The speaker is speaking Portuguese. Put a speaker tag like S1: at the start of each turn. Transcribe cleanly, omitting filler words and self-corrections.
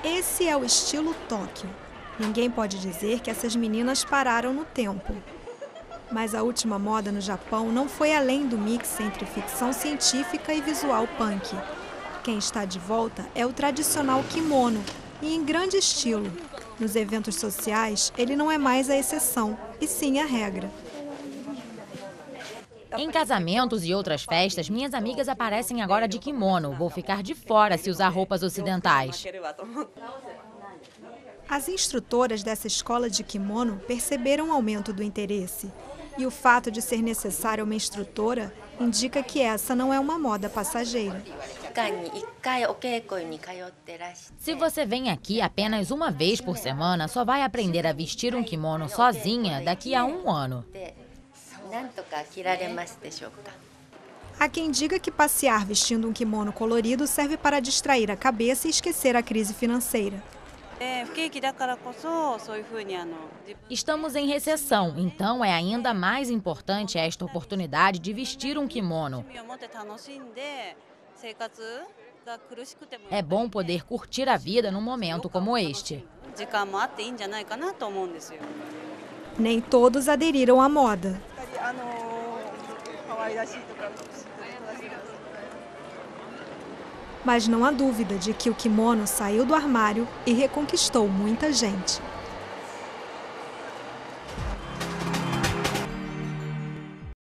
S1: Esse é o estilo Tóquio. Ninguém pode dizer que essas meninas pararam no tempo. Mas a última moda no Japão não foi além do mix entre ficção científica e visual punk. Quem está de volta é o tradicional kimono, e em grande estilo. Nos eventos sociais, ele não é mais a exceção, e sim a regra.
S2: Em casamentos e outras festas, minhas amigas aparecem agora de kimono. Vou ficar de fora se usar roupas ocidentais.
S1: As instrutoras dessa escola de kimono perceberam o aumento do interesse. E o fato de ser necessária uma instrutora indica que essa não é uma moda passageira.
S2: Se você vem aqui apenas uma vez por semana, só vai aprender a vestir um kimono sozinha daqui a 1 ano.
S1: Há quem diga que passear vestindo um kimono colorido serve para distrair a cabeça e esquecer a crise financeira.
S2: Estamos em recessão, então é ainda mais importante esta oportunidade de vestir um kimono. É bom poder curtir a vida num momento como este.
S1: Nem todos aderiram à moda. Mas não há dúvida de que o kimono saiu do armário e reconquistou muita gente.